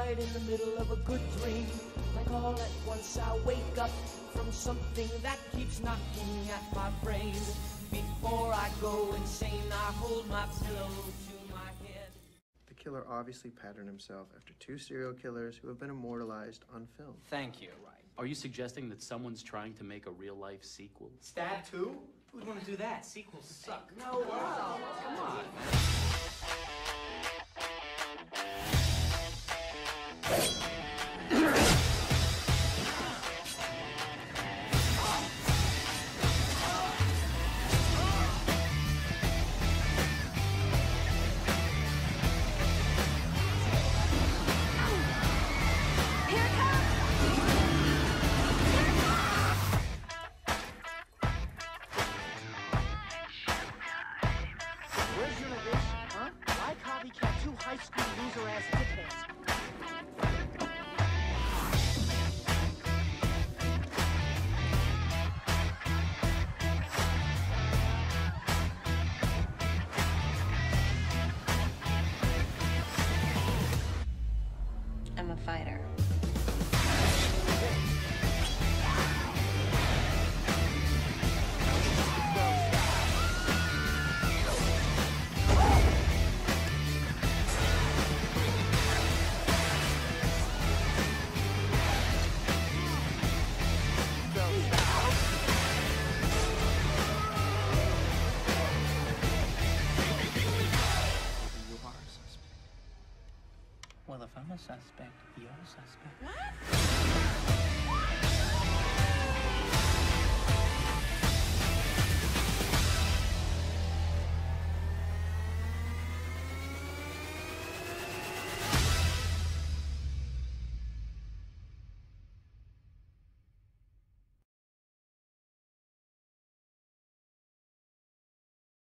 right in the middle of a good dream. Like all at once I wake up from something that keeps knocking at my brain. Before I go insane, I hold my pillow to my head. The killer obviously patterned himself after two serial killers who have been immortalized on film. Thank you. Are you suggesting that someone's trying to make a real-life sequel? Stab 2? Who'd want to do that? Sequels suck. No, come on. I'm a fighter. Well, if I'm a suspect, you're a suspect. What?